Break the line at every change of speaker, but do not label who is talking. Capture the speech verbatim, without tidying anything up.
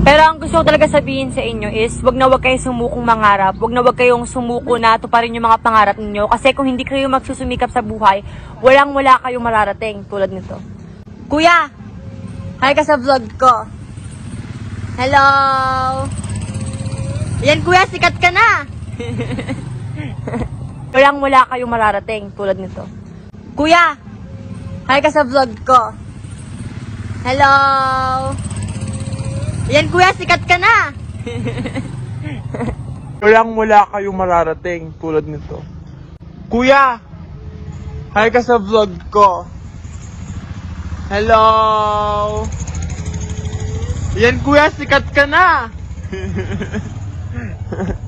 Pero ang gusto ko talaga sabihin sa inyo is, wag na wag kayong sumukong mangarap. Wag na wag kayong sumuko na tuparin yung mga pangarap ninyo. Kasi kung hindi kayo magsusumikap sa buhay, walang wala kayong mararating tulad nito. Kuya! Hi ka sa vlog ko. Hello! Yan kuya, sikat ka na! Walang wala kayong mararating tulad nito. Kuya! Hi ka sa vlog ko. Hello! Yan kuya, sikat ka na!
Walang wala kayong mararating tulad nito. Kuya! Hi ka sa vlog ko. Hello! Yan kuya, sikat ka na!